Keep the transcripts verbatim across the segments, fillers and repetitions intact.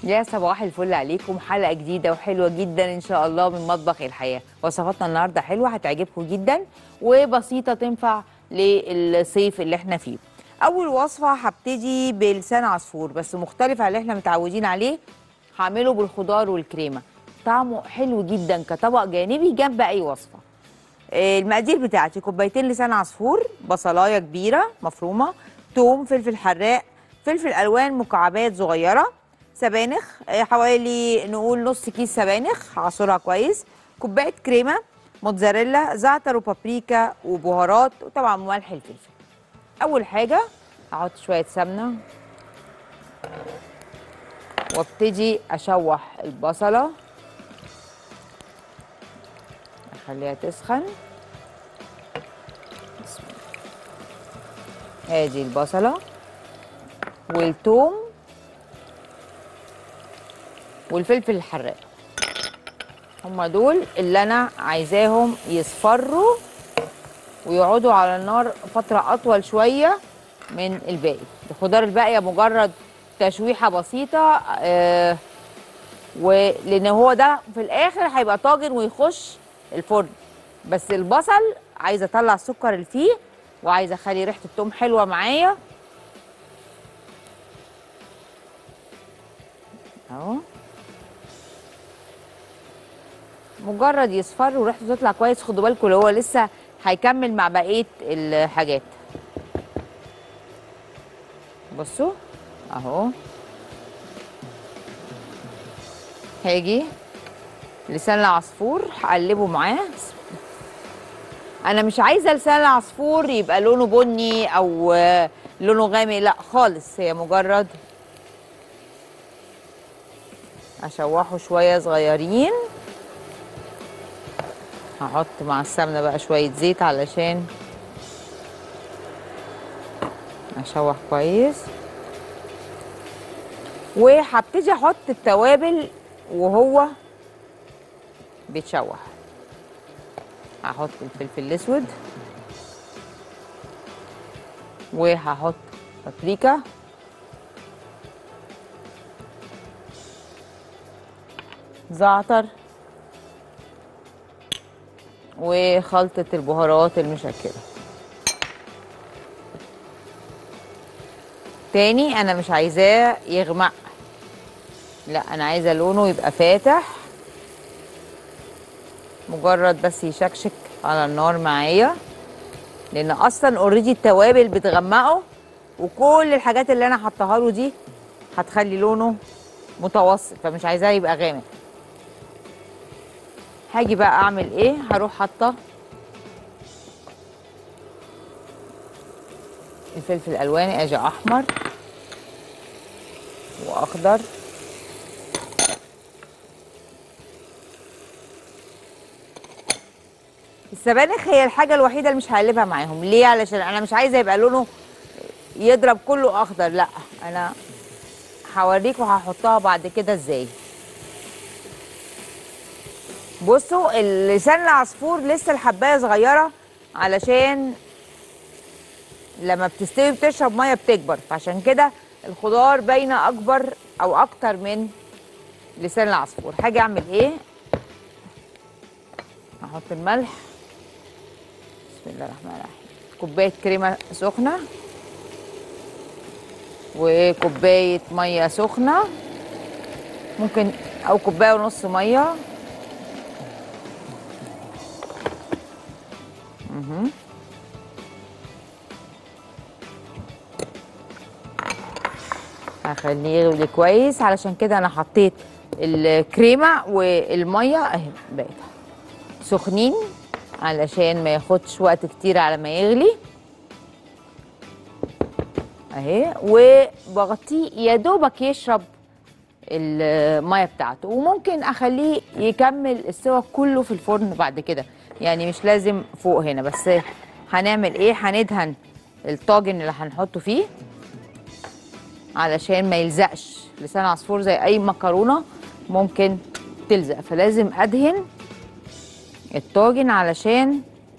يا صباح الفل عليكم، حلقة جديدة وحلوة جدا إن شاء الله من مطبخ الحياة. وصفاتنا النهاردة حلوة هتعجبكم جدا وبسيطة، تنفع للصيف اللي احنا فيه. أول وصفة هبتدي بلسان عصفور، بس مختلف عن اللي احنا متعودين عليه. هعمله بالخضار والكريمة، طعمه حلو جدا كطبق جانبي جنب أي وصفة. آه، المقادير بتاعتي: كوبايتين لسان عصفور، بصلاية كبيرة مفرومة، توم، فلفل حراق، فلفل ألوان مكعبات صغيرة، سبانخ آه، حوالي نقول نص كيس سبانخ هعصرها كويس، كوباية كريمة، موتزاريلا، زعتر وبابريكا وبهارات، وطبعا ملح الفلفل. أول حاجة هحط شوية سمنة وابتدي أشوح البصلة، أخليها تسخن. بسم الله. ادي البصلة والثوم والفلفل الحراق، هما دول اللي انا عايزاهم يصفروا ويقعدوا على النار فترة اطول شوية من الباقي. الخضار الباقية مجرد تشويحة بسيطة، آه ولان هو ده في الاخر هيبقى طاجن ويخش الفرن. بس البصل عايزة اطلع السكر اللي فيه، وعايزة اخلي ريحة الثوم حلوة معايا اهو. مجرد يصفر وريحته تطلع كويس، خدوا بالكم اللي هو لسه هيكمل مع بقيه الحاجات. بصوا اهو، هاجي لسان العصفور هقلبه معاه. انا مش عايزه لسان العصفور يبقى لونه بني او آه، لونه غامق، لا خالص، هي مجرد اشوحه شويه صغيرين. هحط مع السمنه بقى شويه زيت علشان اشوح كويس، وهبتدي احط التوابل وهو بيتشوح. هحط الفلفل الاسود، وهحط بابريكا، زعتر، وخلطة البهارات المشكلة. تاني انا مش عايزاه يغمق، لا انا عايزه لونه يبقى فاتح، مجرد بس يشكشك على النار معايا، لان اصلا اوريدي التوابل بتغمقه، وكل الحاجات اللي انا حطاها له دي هتخلي لونه متوسط، فمش عايزاه يبقى غامق. هاجي بقى اعمل ايه، هروح حاطه الفلفل الالواني، اجي احمر واخضر، السبانخ هي الحاجه الوحيده اللي مش هقلبها معاهم. ليه؟ علشان انا مش عايزه يبقى لونه يضرب كله اخضر، لا انا هوريكم هحطها بعد كده ازاي. بصوا اللسان العصفور لسه الحبايه صغيره، علشان لما بتستوي بتشرب ميه بتكبر، فعشان كده الخضار باينه اكبر او اكتر من لسان العصفور. هاجي اعمل ايه، احط الملح. بسم الله الرحمن الرحيم. كوبايه كريمه سخنه وكوبايه ميه سخنه، ممكن او كوبايه ونص ميه. اها، هخليه يغلي كويس، علشان كده انا حطيت الكريمه والميه اهي بقت سخنين علشان ما ياخدش وقت كتير على ما يغلي اهي، وبغطيه يا دوبك يشرب الميه بتاعته، وممكن اخليه يكمل السوا كله في الفرن بعد كده، يعني مش لازم فوق هنا. بس هنعمل ايه، هندهن الطاجن اللي هنحطه فيه علشان ما يلزقش. لسان عصفور زي اي مكرونه ممكن تلزق، فلازم ادهن الطاجن علشان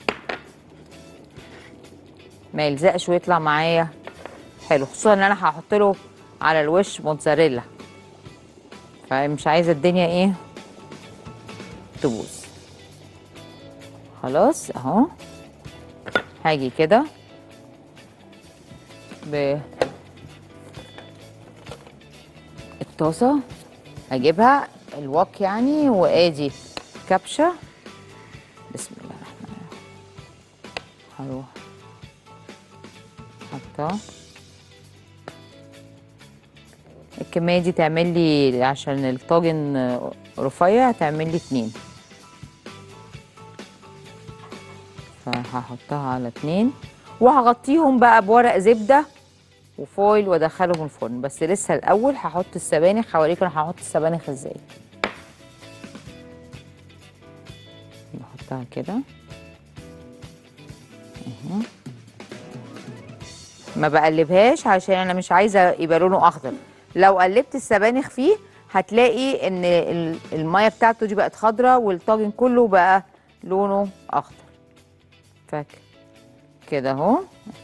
ما يلزقش ويطلع معايا حلو، خصوصا ان انا هحط له على الوش موتزاريلا. فمش عايزه الدنيا ايه تبوظ. خلاص اهو. هاجي كده بالطاسه، اجيبها الوك يعني، وادي كبشه. بسم الله الرحمن الرحيم. هروح حطها. الكميه دي تعمل لي، عشان الطاجن رفيع، تعمل لي اتنين، فهحطها على اتنين وهغطيهم بقى بورق زبده وفويل وادخلهم الفرن. بس لسه الاول هحط السبانخ. هوريكم انا هحط السبانخ ازاي. بحطها كده اهو. ما بقلبهاش عشان انا مش عايزه يبقى لونه اخضر. لو قلبت السبانخ فيه هتلاقي ان الميه بتاعته دي بقت خضراء والطاجن كله بقى لونه اخضر. فاكر كده اهو.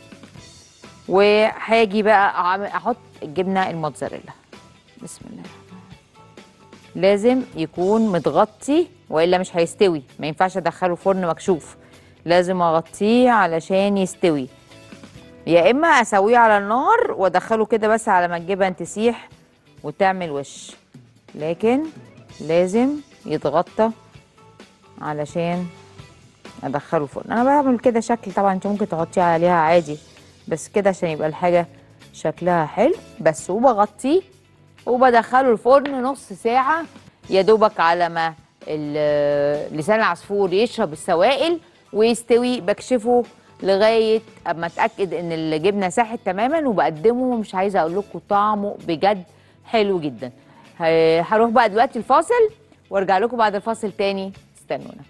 وهاجي بقى احط الجبنه الموتزاريلا. بسم الله. لازم يكون متغطي والا مش هيستوي. ما ينفعش ادخله فرن مكشوف، لازم اغطيه علشان يستوي. يا اما اسويه على النار وادخله كده بس على ما الجبن تسيح وتعمل وش، لكن لازم يتغطى علشان ادخله فرن. انا بعمل كده شكل، طبعا انت ممكن تغطيه عليها عادي، بس كده عشان يبقى الحاجه شكلها حلو بس. وبغطيه وبدخله الفرن نص ساعه يا دوبك على ما لسان العصفور يشرب السوائل ويستوي. بكشفه لغايه اما اتاكد ان الجبنه ساحت تماما وبقدمه. مش عايزه اقول لكم طعمه بجد حلو جدا. هروح بقى دلوقتي الفاصل وارجع لكم بعد الفاصل تاني. استنونا.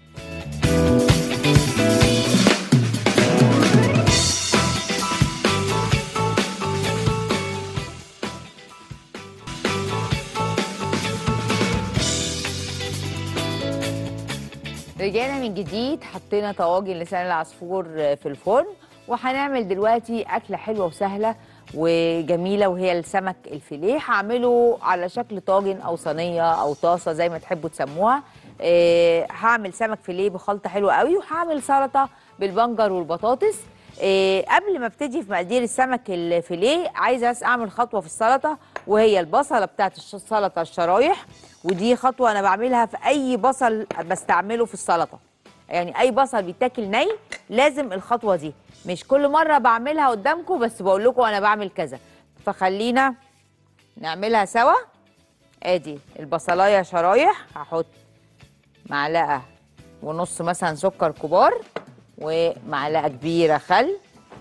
رجعنا من جديد. حطينا طواجن لسان العصفور في الفرن، وهنعمل دلوقتي اكله حلوه وسهله وجميله، وهي السمك الفيليه. هعمله على شكل طاجن او صينيه او طاسه زي ما تحبوا تسموها. أه هعمل سمك فيليه بخلطه حلوه قوي، وهعمل سلطه بالبنجر والبطاطس. أه قبل ما ابتدي في مقادير السمك الفيليه، عايزه اعمل خطوه في السلطه، وهي البصله بتاعت السلطه الشرايح. ودي خطوه انا بعملها في اي بصل بستعمله في السلطه، يعني اي بصل بيتاكل ني لازم الخطوه دي. مش كل مره بعملها قدامكم، بس بقول لكم انا بعمل كذا، فخلينا نعملها سوا. ادي البصلايه شرايح، هحط معلقه ونص مثلا سكر كبار، ومعلقه كبيره خل،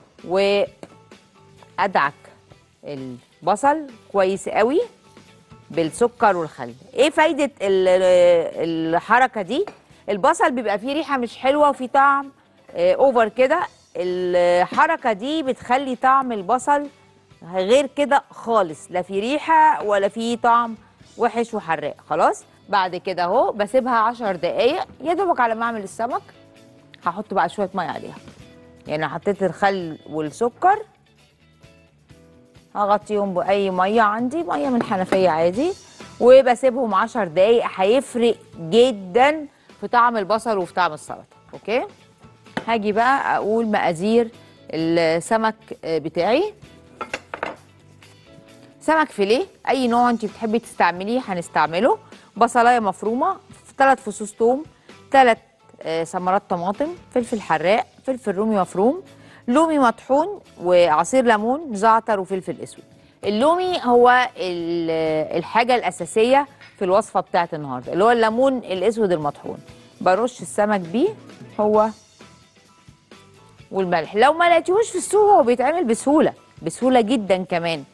وادعك البصل كويس قوي بالسكر والخل. ايه فايده الحركه دي؟ البصل بيبقى فيه ريحه مش حلوه وفيه طعم اوفر كده. الحركه دي بتخلي طعم البصل غير كده خالص، لا في ريحه ولا في طعم وحش وحراق. خلاص بعد كده اهو بسيبها عشر دقايق يا دوبك على ما اعمل السمك. هحط بقى شويه ميه عليها، يعني حطيت الخل والسكر، هغطيهم باي ميه عندي، ميه من الحنفيه عادي، وبسيبهم عشر دقايق. هيفرق جدا في طعم البصل وفي طعم السلطه. اوكي، هاجي بقى اقول مقادير السمك بتاعي. سمك فيليه اي نوع انت بتحبي تستعمليه هنستعمله. بصلايه مفرومه، ثلاث فصوص ثوم، ثلاث ثمرات طماطم، فلفل حراق، فلفل رومي مفروم، لومي مطحون، وعصير ليمون، زعتر، وفلفل اسود. اللومي هو الحاجه الاساسيه في الوصفه بتاعت النهارده، اللي هو الليمون الاسود المطحون. برش السمك بيه هو والملح. لو ما لقيتيهوش في السوق هو بيتعمل بسهوله بسهوله جدا كمان.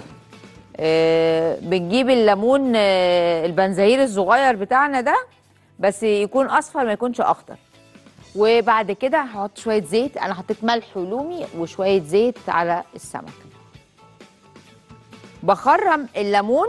آه بنجيب الليمون آه البنزهير الصغير بتاعنا ده، بس يكون اصفر ما يكونش اخضر. وبعد كده هحط شويه زيت. انا حطيت ملح ولومي وشويه زيت على السمك. بخرم الليمون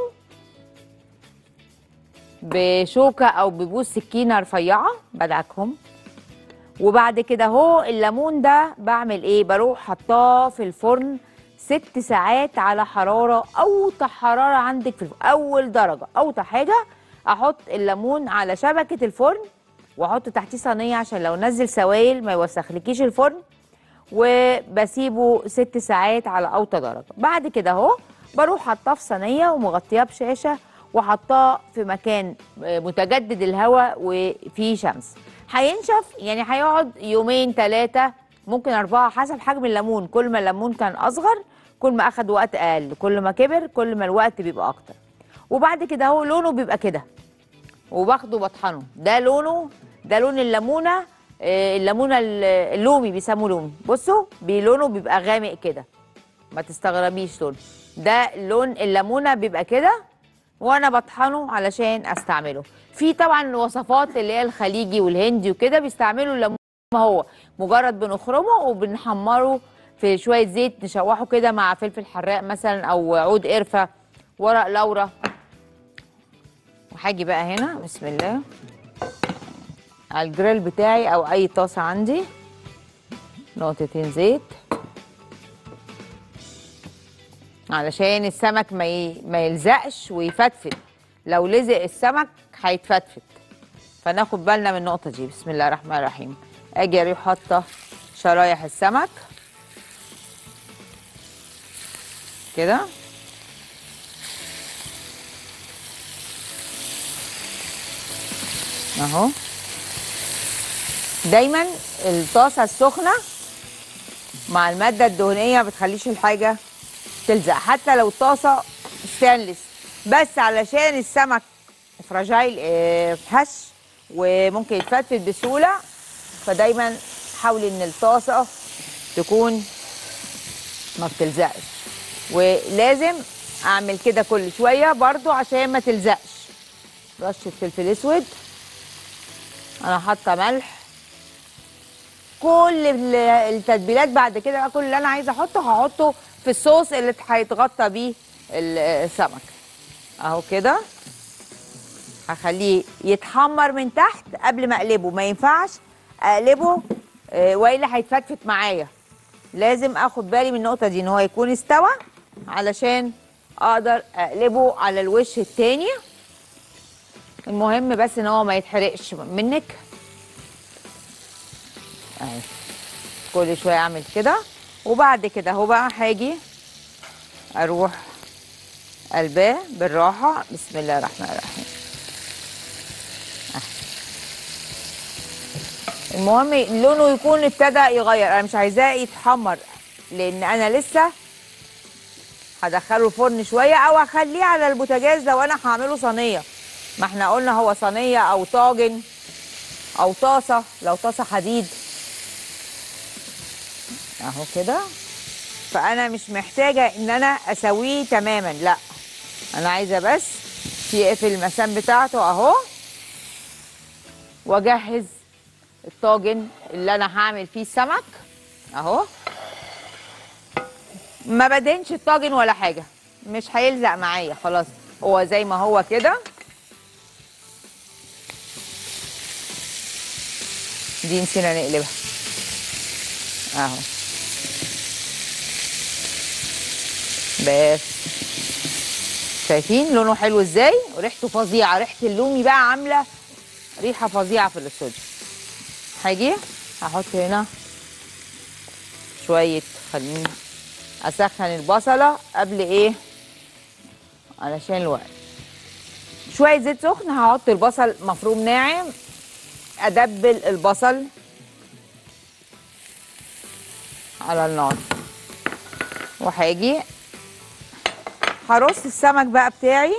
بشوكه او ببوس سكينه رفيعه، بدعكهم. وبعد كده اهو الليمون ده بعمل ايه؟ بروح حطاه في الفرن ست ساعات على حراره، اوطى حراره عندك في الفرن، اول درجه اوطى حاجه. احط الليمون على شبكه الفرن واحط تحتيه صينيه عشان لو نزل سوائل ما يوسخلكيش الفرن، وبسيبه ست ساعات على اوطى درجه. بعد كده اهو بروح حاطاه في صينيه ومغطياه بشاشه وحطاه في مكان متجدد الهواء وفيه شمس. هينشف يعني هيقعد يومين ثلاثه ممكن اربعه حسب حجم الليمون. كل ما الليمون كان اصغر كل ما اخد وقت اقل، كل ما كبر كل ما الوقت بيبقى اكتر. وبعد كده اهو لونه بيبقى كده وباخده بطحنه. ده لونه، ده لون الليمونه، آه، الليمونه اللومي بيسموه لومي. بصوا لونه بيبقى غامق كده، ما تستغربيش لونه. ده لون الليمونه بيبقى كده وانا بطحنه علشان استعمله. في طبعا وصفات اللي هي الخليجي والهندي وكده بيستعملوا الليمون ما هو مجرد بنخرمه وبنحمره في شويه زيت نشوحه كده مع فلفل حراق مثلا او عود قرفه، ورق لورا. وهاجي بقى هنا بسم الله على الجريل بتاعي او اي طاسه عندي، نقطتين زيت علشان السمك ما ي... ما يلزقش ويفتفت. لو لزق السمك هيتفتفت، فناخد بالنا من النقطه دي. بسم الله الرحمن الرحيم. اجي اروح حاطه شرايح السمك كده اهو. دايما الطاسه السخنه مع الماده الدهنيه ما بتخليش الحاجه تلزق، حتى لو الطاسه ستانلس، بس علشان السمك فراجايل اه هش وممكن يتفتت بسهوله، فدايما حاولي ان الطاسه تكون ما بتلزقش. ولازم اعمل كده كل شويه برضو عشان ما تلزقش. رشه فلفل اسود، انا حاطه ملح، كل التتبيلات بعد كده بقى كل اللي انا عايزه احطه هحطه في الصوص اللي هيتغطى بيه السمك اهو كده. هخليه يتحمر من تحت قبل ما اقلبه، ما ينفعش اقلبه والا هيتفتفت معايا. لازم اخد بالي من النقطه دي ان هو يكون استوى علشان اقدر اقلبه على الوش التاني. المهم بس ان هو ما يتحرقش منك اهي. كل شويه اعمل كده. وبعد كده اهو بقى هاجي اروح قلباه بالراحه. بسم الله الرحمن الرحيم. المهم لونه يكون ابتدى يغير، انا مش عايزاه يتحمر لان انا لسه هدخله الفرن شويه او هخليه على البوتاجاز لو انا هعمله صينيه. ما احنا قلنا هو صينيه او طاجن او طاسه، لو طاسه حديد اهو كده. فانا مش محتاجه ان انا اسويه تماما، لا انا عايزه بس يقفل المسام بتاعته اهو، واجهز الطاجن اللي انا هعمل فيه السمك اهو. ما بدهنش الطاجن ولا حاجه، مش هيلزق معايا خلاص، هو زي ما هو كده. دي نسينا نقلبها اهو بس. شايفين لونه حلو ازاي وريحته فظيعه، ريحه اللومي بقى عامله ريحه فظيعه في الاستوديو. هاجي هحط هنا شويه، خليني اسخن البصله قبل ايه علشان الوقت. شويه زيت سخن، هحط البصل مفروم ناعم، ادبل البصل على النار. وهاجي هرص السمك بقى بتاعي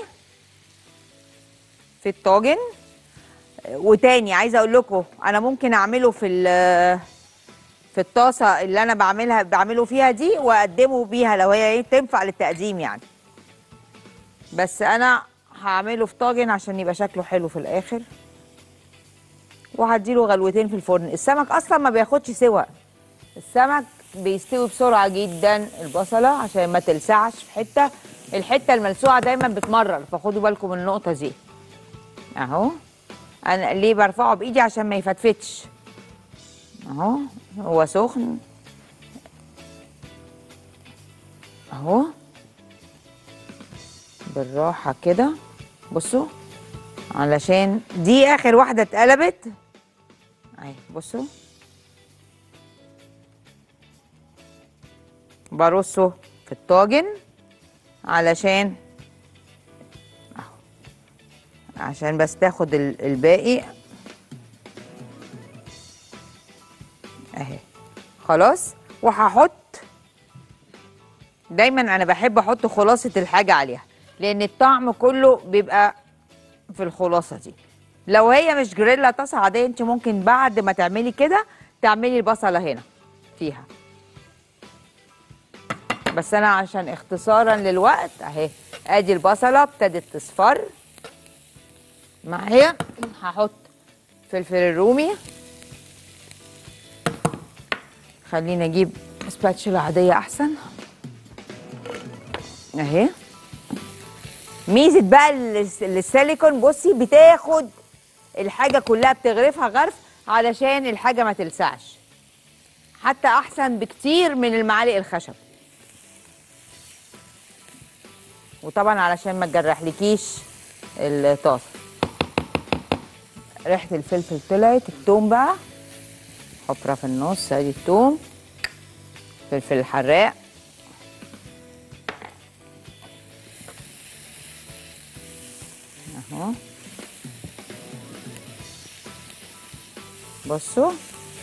في الطاجن. وتاني عايزه اقول لكم انا ممكن اعمله في في الطاسه اللي انا بعملها بعمله فيها دي واقدمه بيها لو هي ايه تنفع للتقديم يعني، بس انا هعمله في طاجن عشان يبقى شكله حلو في الاخر. وهديله غلوتين في الفرن. السمك اصلا ما بياخدش سوا، السمك بيستوي بسرعه جدا. البصله عشان ما تلسعش في حته، الحته الملسوعه دايما بتمرر، فخدوا بالكم من النقطه دي اهو. انا ليه برفعه بايدي؟ عشان ما يفتفتش اهو، هو سخن. اهو بالراحه كده. بصوا علشان دي اخر واحده اتقلبت اهي. بصوا برصه في الطاجن علشان اهو، عشان بس تاخد ال- الباقي اهي. خلاص. وهحط دايما، انا بحب احط خلاصه الحاجه عليها لان الطعم كله بيبقى في الخلاصه دي. لو هي مش جريلا طاسه عاديه، انت ممكن بعد ما تعملي كده تعملي البصله هنا فيها، بس انا عشان اختصارا للوقت اهي. ادي البصله ابتدت تصفر معايا. هحط فلفل الرومي. خليني اجيب سباتشولا عاديه احسن اهي. ميزه بقى الس- السيليكون، بصي بتاخد الحاجه كلها بتغرفها غرف علشان الحاجه ما تلسعش، حتى احسن بكتير من المعالق الخشب. وطبعا علشان ما تجرحلكيش الطاسه. ريحه الفلفل طلعت. التوم بقى حفره في النص، ادي التوم، فلفل الحراق، اهو. بصوا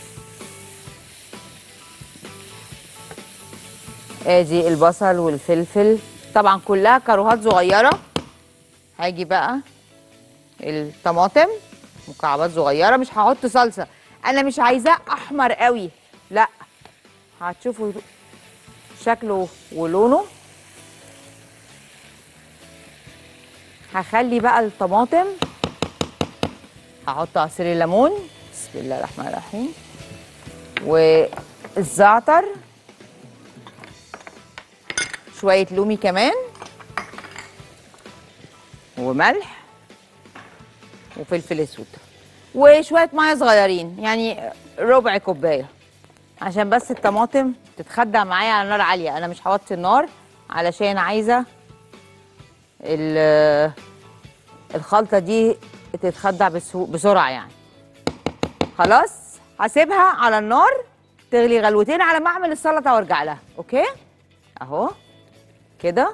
ادي البصل والفلفل، طبعا كلها كاروهات صغيره. هاجي بقى الطماطم مكعبات صغيره. مش هحط صلصه، انا مش عايزاه احمر قوي، لا، هتشوفوا شكله ولونه. هخلي بقى الطماطم، هحط عصير الليمون، بسم الله الرحمن الرحيم، والزعتر، شويه لومي كمان، وملح، وفلفل اسود، وشويه ميه صغيرين يعني ربع كوبايه، عشان بس الطماطم تتخدع معايا على نار عاليه. انا مش هوطي النار علشان عايزه ال- الخلطه دي تتخدع بسو- بسرعه يعني. خلاص هسيبها على النار تغلي غلوتين على ما اعمل السلطه وارجع لها. اوكي اهو كده.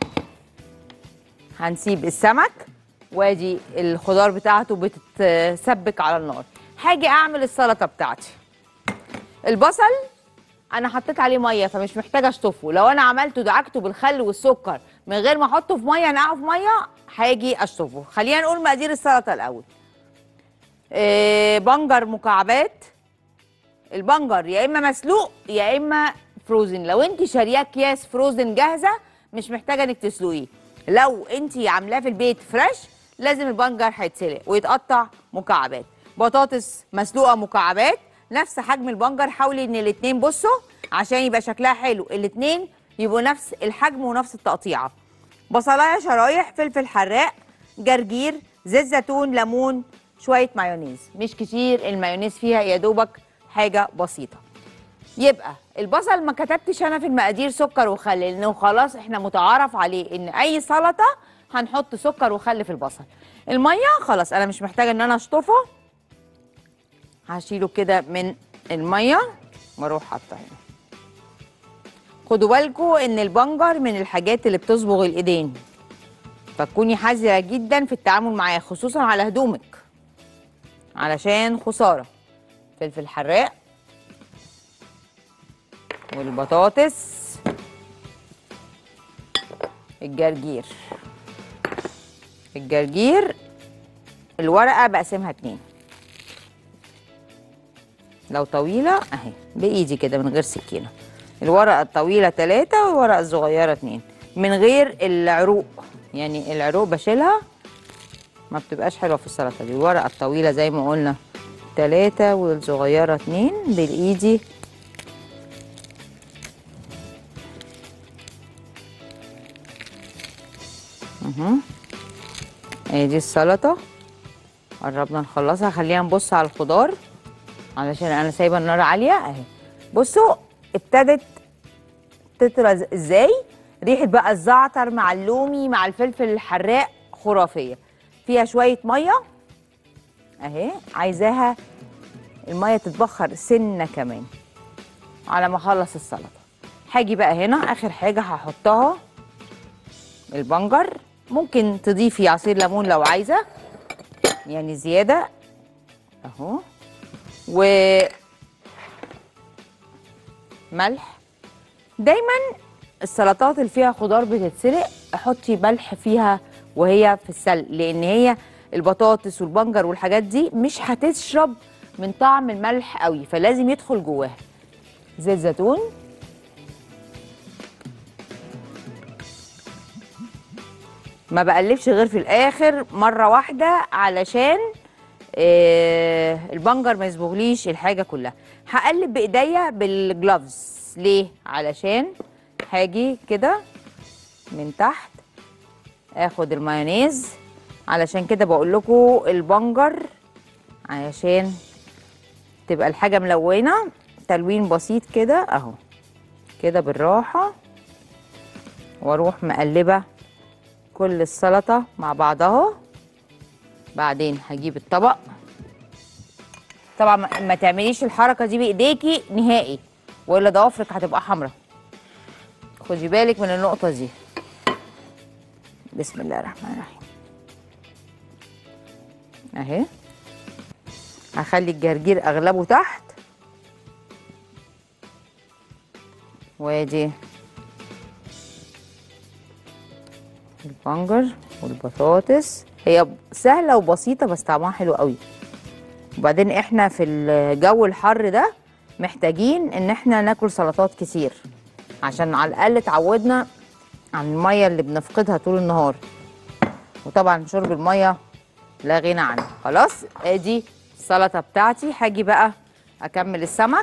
هنسيب السمك وادي الخضار بتاعته بتتسبك على النار. هاجي اعمل السلطه بتاعتي. البصل انا حطيت عليه ميه فمش محتاجه اشطفه. لو انا عملته دعكته بالخل والسكر من غير ما احطه في ميه نقعه في ميه هاجي اشطفه. خلينا نقول مقادير السلطه الاول. إيه، بنجر مكعبات. البنجر يا اما مسلوق يا اما فروزن. لو انت شارياه اكياس فروزن جاهزه مش محتاجه انك تسلقيه. لو انت عاملاه في البيت فريش لازم البنجر هيتسلق ويتقطع مكعبات. بطاطس مسلوقه مكعبات نفس حجم البنجر. حاولي ان الاتنين، بصوا عشان يبقى شكلها حلو، الاتنين يبقوا نفس الحجم ونفس التقطيعه. بصلايه شرايح، فلفل حراق، جرجير، زيت زيتون، ليمون، شويه مايونيز. مش كتير المايونيز فيها، يا دوبك حاجه بسيطه. يبقى البصل ما كتبتش انا في المقادير سكر وخل لانه خلاص احنا متعارف عليه ان اي سلطه هنحط سكر وخل في البصل. الميه خلاص انا مش محتاجه ان انا اشطفه، هشيله كده من الميه واروح حاطه هنا. خدوا بالكم ان البنجر من الحاجات اللي بتصبغ الايدين، فتكوني حذره جدا في التعامل معاه خصوصا على هدومك علشان خساره. فلفل حراق والبطاطس، الجرجير. الجرجير الورقه بقسمها اتنين، لو طويله اهي بايدي كده من غير سكينه. الورقه الطويله تلاته والورقه الصغيره اتنين من غير العروق، يعني العروق بشيلها ما بتبقاش حلوه في السلطه دي. الورقه الطويله زي ما قلنا تلاته والصغيره اتنين بالايدي. اهو اهي دي السلطه قربنا نخلصها. خلينا نبص على الخضار علشان انا سايبه النار عاليه اهي. بصوا ابتدت تطرى ازاي. ريحه بقى الزعتر مع اللومي مع الفلفل الحراق خرافيه. فيها شويه ميه اهي، عايزاها الميه تتبخر سنه كمان على ما اخلص السلطه. هاجي بقى هنا اخر حاجه هحطها البنجر. ممكن تضيفي عصير ليمون لو عايزه يعني زياده اهو، وملح. دايما السلطات اللي فيها خضار بتتسلق حطي ملح فيها وهي في السلق، لان هي البطاطس والبنجر والحاجات دي مش هتشرب من طعم الملح قوي، فلازم يدخل جواها. زيت زيتون، ما بقلبش غير في الاخر مره واحده علشان آه البنجر ما يصبغليش الحاجه كلها. هقلب بايديا بالجلافز ليه؟ علشان هاجي كده من تحت اخد المايونيز. علشان كده بقول لكم البنجر علشان تبقى الحاجه ملونه تلوين بسيط كده اهو كده بالراحه، واروح مقلبه كل السلطه مع بعضها. بعدين هجيب الطبق. طبعا ما تعمليش الحركه دي بايديكي نهائي والا ضوافرك هتبقى حمراء، خدي بالك من النقطه دي. بسم الله الرحمن الرحيم اهي. هخلي الجرجير اغلبه تحت، وادي البنجر والبطاطس. هي سهله وبسيطه بس طعمها حلو قوي. وبعدين احنا في الجو الحر ده محتاجين ان احنا ناكل سلطات كتير عشان على الاقل تعودنا عن الميه اللي بنفقدها طول النهار، وطبعا شرب الميه لا غنى عنه. خلاص ادي السلطه بتاعتي. هاجي بقى اكمل السمك.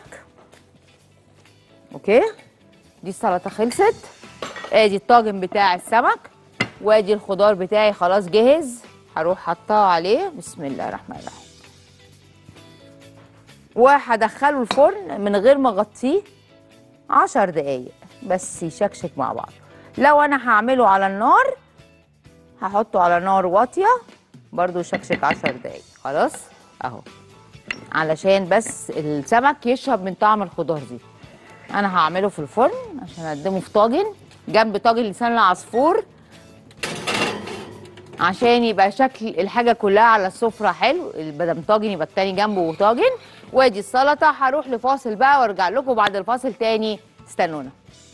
اوكي دي السلطه خلصت. ادي الطاجن بتاع السمك، وادي الخضار بتاعي خلاص جهز. هروح حطاه عليه. بسم الله الرحمن الرحيم. وهدخله الفرن من غير ما اغطيه عشر دقايق بس يشكشك مع بعض. لو انا هعمله على النار هحطه على نار واطيه برضو يشكشك عشر دقايق. خلاص اهو علشان بس السمك يشرب من طعم الخضار دي. انا هعمله في الفرن عشان اقدمه في طاجن جنب طاجن لسان العصفور عشان يبقى شكل الحاجه كلها على السفره حلو. بدل طاجن يبقى التاني جنبه طاجن. وادي السلطه. هروح لفاصل بقى وارجع لكم بعد الفاصل تاني، استنونا.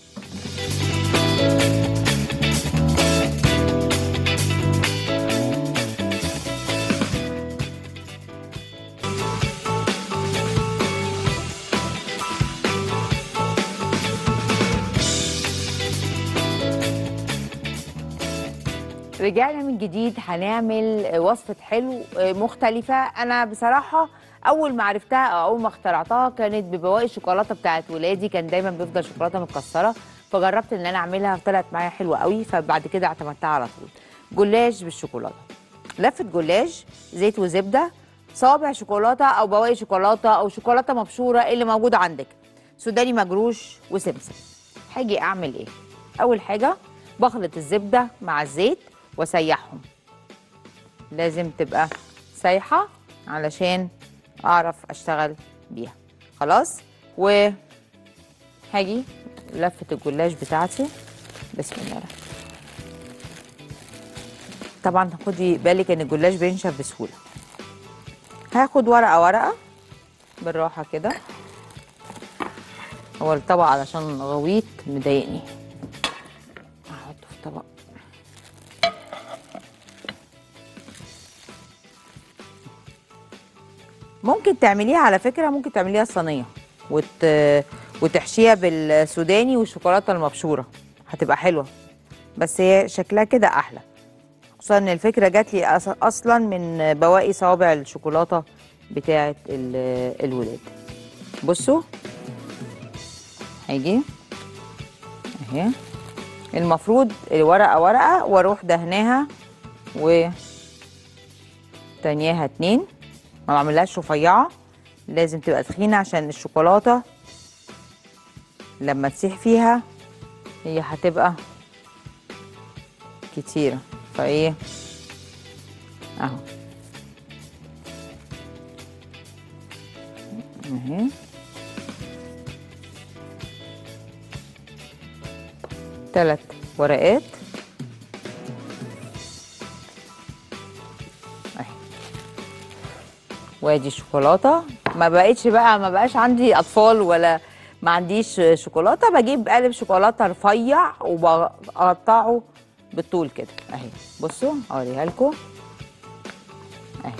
رجعنا من جديد. هنعمل وصفة حلو مختلفة. أنا بصراحة أول ما عرفتها أو أول ما اخترعتها كانت ببواقي الشوكولاتة بتاعت ولادي، كان دايما بيفضل شوكولاتة متكسرة، فجربت إن أنا أعملها طلعت معايا حلوة قوي، فبعد كده اعتمدتها على طول. جلاش بالشوكولاتة. لفة جلاش، زيت وزبدة، صابع شوكولاتة أو بواقي شوكولاتة أو شوكولاتة مبشورة اللي موجود عندك، سوداني مجروش وسمسم. هاجي أعمل إيه؟ أول حاجة بخلط الزبدة مع الزيت واسيحهم. لازم تبقى سايحه علشان اعرف اشتغل بيها. خلاص. وهاجي لفه الجلاش بتاعتي. بسم الله الرحمن الرحيم. طبعا خدي بالك ان الجلاش بينشف بسهوله. هاخد ورقه ورقه بالراحه كده. هو الطبق علشان غويط مضايقني. هحطه في طبق. ممكن تعمليها على فكره، ممكن تعمليها صينيه وت... وتحشيها بالسوداني والشوكولاته المبشوره، هتبقى حلوه. بس هي شكلها كده احلى، خصوصا ان الفكره جات لي أص... اصلا من بواقي صوابع الشوكولاته بتاعه ال... الولاد. بصوا هيجي اهي. المفروض الورقه ورقه واروح دهناها وتانياها اتنين. ما بعملهاش رفيعه، لازم تبقى تخينه عشان الشوكولاته لما تسيح فيها هي هتبقى كتيره، فايه اهو اهي. ثلاث ورقات اهي. وادي الشوكولاته. ما بقتش بقى ما بقاش عندي اطفال ولا ما عنديش شوكولاته، بجيب قالب شوكولاته رفيع وبقطعه بالطول كده اهي. بصوا اوريها لكم اهي.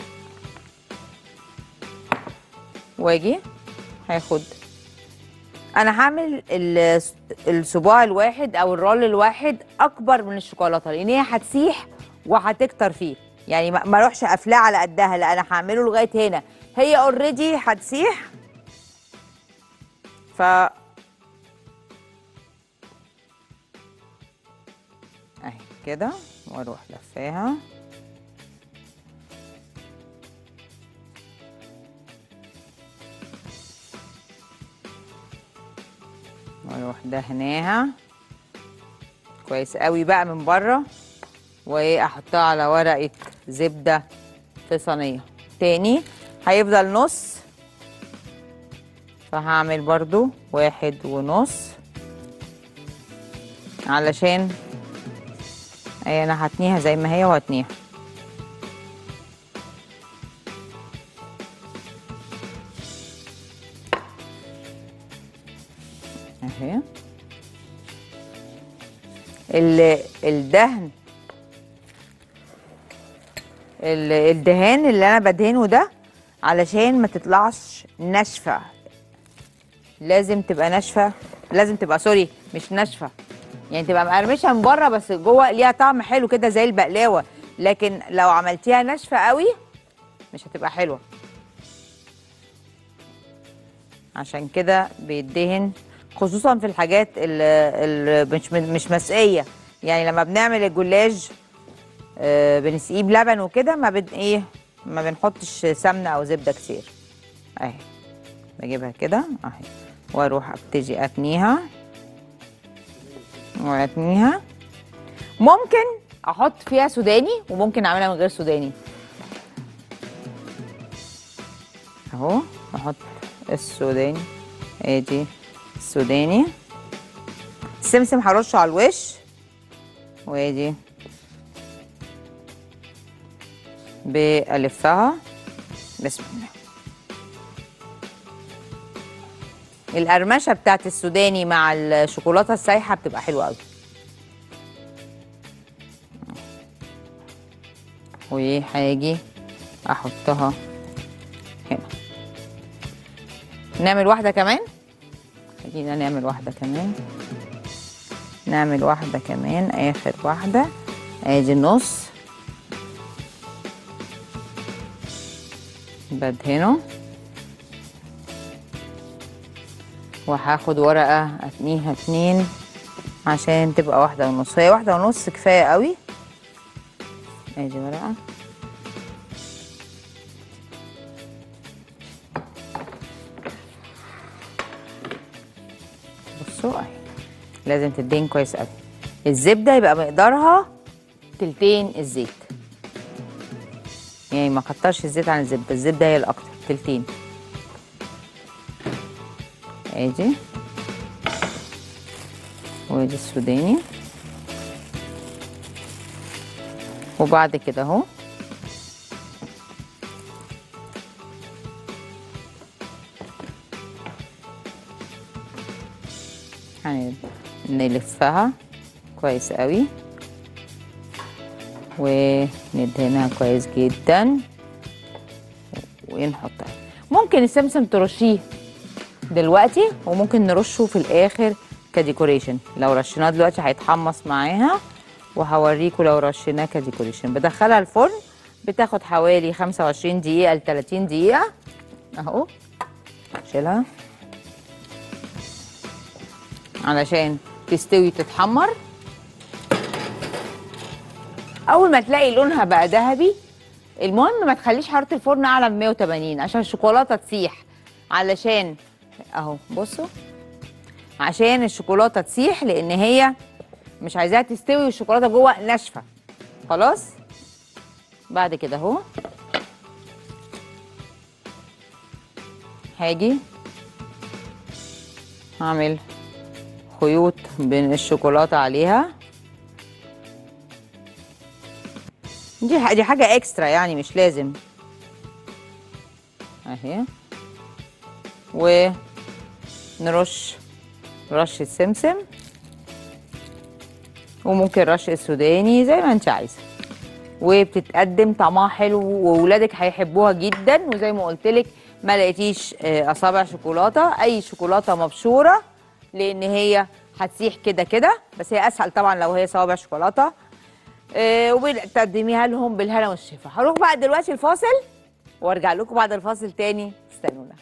واجي هاخد، انا هعمل ال- الصباع الواحد او الرول الواحد اكبر من الشوكولاته، لان هي هتسيح وهتكتر فيه، يعني ما ما اروحش قافلاه على قدها، لا انا هعمله لغايه هنا، هي اوريدي هتسيح. ف اهي كده، واروح لفاها واروح دهناها كويس قوي بقى من بره، واحطها على ورقه زبده في صينيه تاني. هيفضل نص، فهعمل برضو واحد ونص علشان اي انا هتنيها زي ما هي وهتنيها اهي. ال- الدهن ال- الدهان اللي انا بدهنه ده علشان ما تطلعش ناشفه، لازم تبقى ناشفه، لازم تبقى سوري مش ناشفه، يعني تبقى مقرمشه من بره بس جوه ليها طعم حلو كده زي البقلاوه، لكن لو عملتيها ناشفه قوي مش هتبقى حلوه. عشان كده بيدهن خصوصا في الحاجات اللي مش مش مسقيه، يعني لما بنعمل الجلاج آه، بنسقيه بلبن وكده، ما بن ايه ما بنحطش سمنه او زبده كتير اهي. بجيبها كده اهي واروح ابتدي اتنيها واتنيها. ممكن احط فيها سوداني وممكن اعملها من غير سوداني اهو. احط السوداني، ادي السوداني. السمسم هرشه على الوش، وادي بألفها بسم الله. القرمشه بتاعت السوداني مع الشوكولاته السايحه بتبقى حلوه قوي. وهاجي احطها هنا. نعمل واحده كمان، خلينا نعمل واحده كمان، نعمل واحده كمان اخر واحده. ادي النص بدهنه، وهاخد ورقه اتنيها اتنين عشان تبقى واحده ونص، هي واحده ونص كفايه قوي. ادي ورقه بصوا اهي، لازم تدهن كويس قوي. الزبده يبقى مقدارها تلتين الزيت، يعني ما كترش الزيت عن الزبده، الزبده هي الاكتر تلتين. ادي وادي السوداني، وبعد كده اهو هنلفها كويس قوي وندهنها كويس جدا ونحطها. ممكن السمسم ترشيه دلوقتي وممكن نرشه في الاخر كديكوريشن، لو رشيناه دلوقتي هيتحمص معاها، وهوريكم لو رشيناه كديكوريشن. بدخلها الفرن بتاخد حوالي خمسة وعشرين دقيقة ل تلاتين دقيقة اهو. شيلها علشان تستوي تتحمر. اول ما تلاقي لونها بقى ذهبي، المهم ما تخليش حرارة الفرن اعلى من مية وتمانين عشان الشوكولاتة تسيح، علشان اهو بصوا عشان الشوكولاتة تسيح، لان هي مش عايزاها تستوي والشوكولاته جوه ناشفه. خلاص. بعد كده اهو هاجي هعمل خيوط بين الشوكولاته عليها. دي دي حاجه اكسترا يعني مش لازم اهي. ونرش رشه سمسم وممكن رشه سوداني زي ما انت عايزه، وبتتقدم طعمها حلو وولادك هيحبوها جدا. وزي ما قلت لك ما لقيتيش اصابع شوكولاته، اي شوكولاته مبشوره لان هي هتسيح كده كده، بس هي اسهل طبعا لو هي صوابع شوكولاته. أه وبتقدميها لهم بالهنا والشفا. هروح بقى دلوقتي الفاصل وارجع لكم بعد الفاصل تاني، استنونا.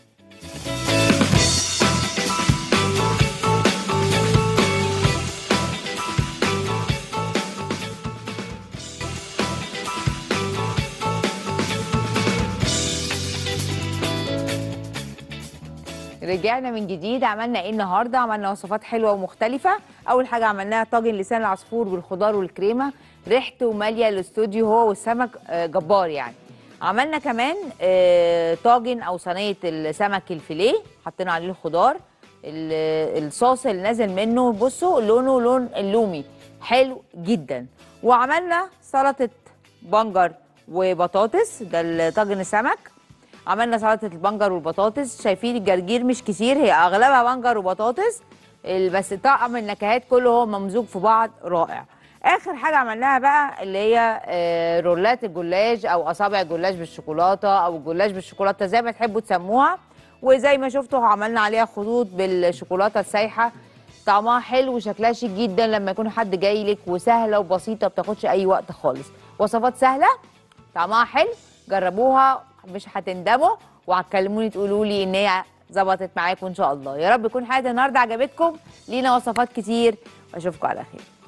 رجعنا من جديد. عملنا ايه النهارده؟ عملنا وصفات حلوه ومختلفه. اول حاجه عملناها طاجن لسان العصفور بالخضار والكريمه، ريحته ماليه الاستوديو هو والسمك جبار يعني. عملنا كمان طاجن او صينيه السمك الفيليه، حطينا عليه الخضار. الصوص اللي نازل منه بصوا لونه لون اللومي حلو جدا. وعملنا سلطه بنجر وبطاطس، ده طاجن السمك. عملنا سلطه البنجر والبطاطس، شايفين الجرجير مش كتير، هي اغلبها بنجر وبطاطس بس طعم النكهات كله هو ممزوج في بعض رائع. اخر حاجه عملناها بقى اللي هي رولات الجلاش او اصابع الجلاش بالشوكولاته او الجلاش بالشوكولاته زي ما تحبوا تسموها. وزي ما شفتوا عملنا عليها خطوط بالشوكولاته السايحه، طعمها حلو وشكلها شيك جدا لما يكون حد جاي لك، وسهله وبسيطه ما بتاخدش اي وقت خالص. وصفات سهله طعمها حلو، جربوها مش هتندموا وهتكلموني تقولوا لي ان هي ظبطت معاكم ان شاء الله. يا رب يكون حلقه النهارده عجبتكم. لينا وصفات كتير واشوفكم على خير.